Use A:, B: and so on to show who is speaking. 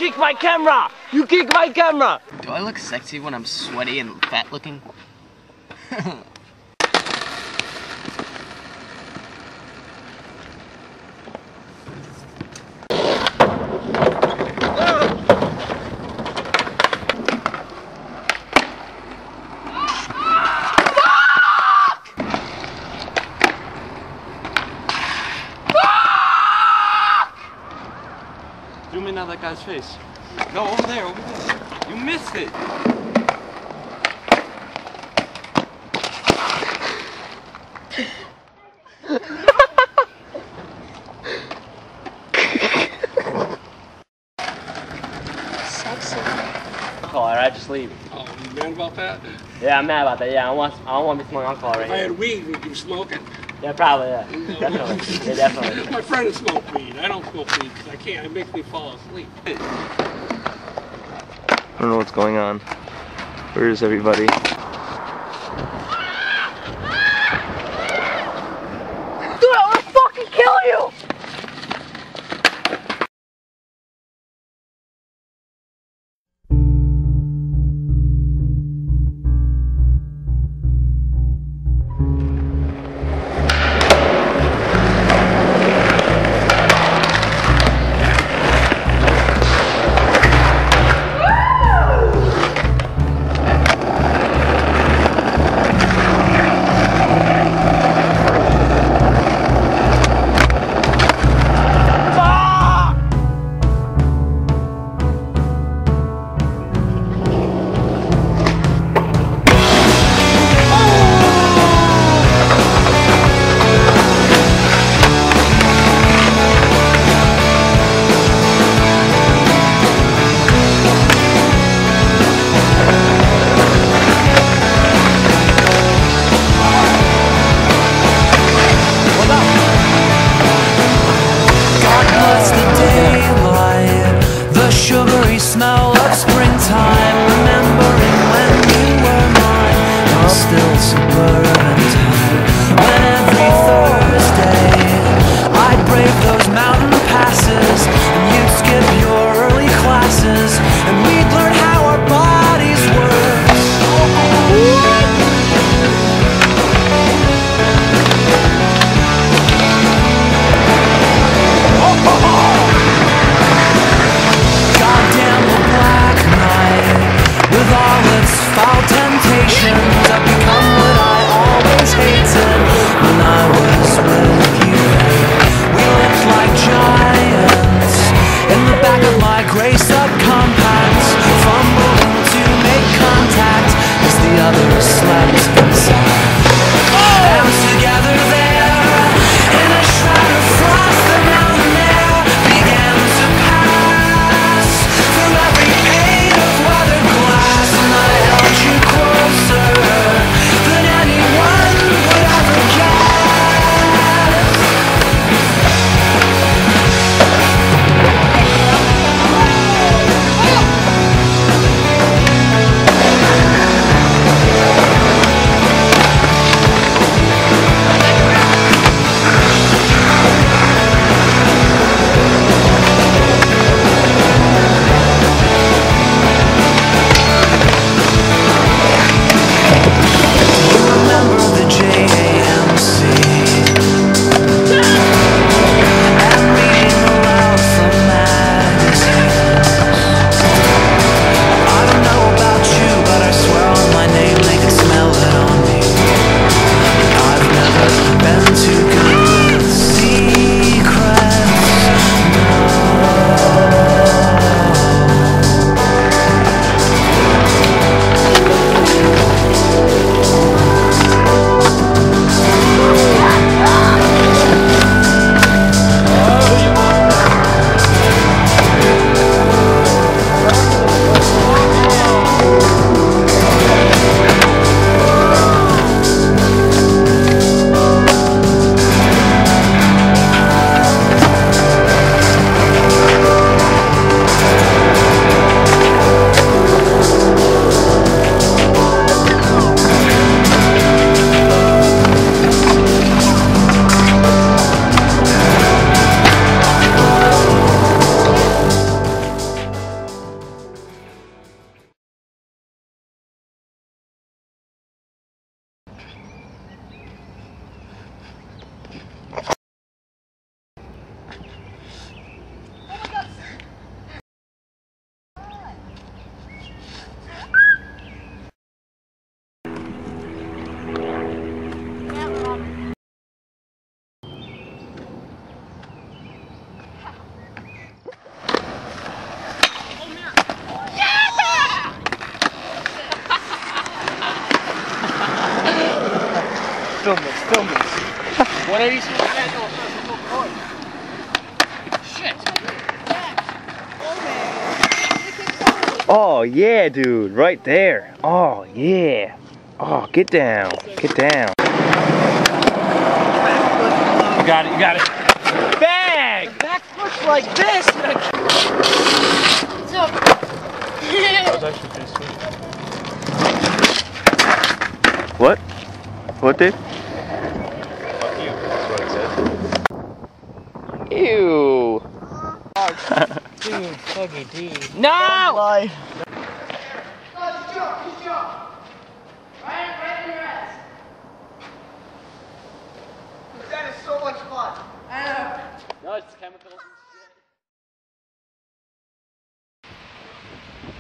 A: kicked my camera! You kicked my camera!
B: Do I look sexy when I'm sweaty and fat looking?
C: Zoom in on that guy's face. No, over there, over there. You missed it.
D: Sexy.
A: Alcohol, right? Just leave.
E: Oh, you mad about that?
A: Yeah, I'm mad about that. Yeah, I don't want to be smoking alcohol right
E: If I
A: here.
E: had weed, would you smoke it?
A: Yeah, probably, yeah. Definitely. Yeah, definitely.
E: My friends smoke weed. I don't smoke weed because I can't. It makes me fall asleep.
C: I don't know what's going on. Where is everybody?
D: Dude, I wanna fucking kill you!
B: Shit.
F: Oh yeah, dude, right there. Oh yeah. Oh, get down. Get down. You got it, you got it. Bang!
B: Back push like this.
D: So,
F: What? What did?
C: Fuck you. That's what I said.
F: Ew.
A: Dude, fucking team.
B: No!
A: No, it's chemicals.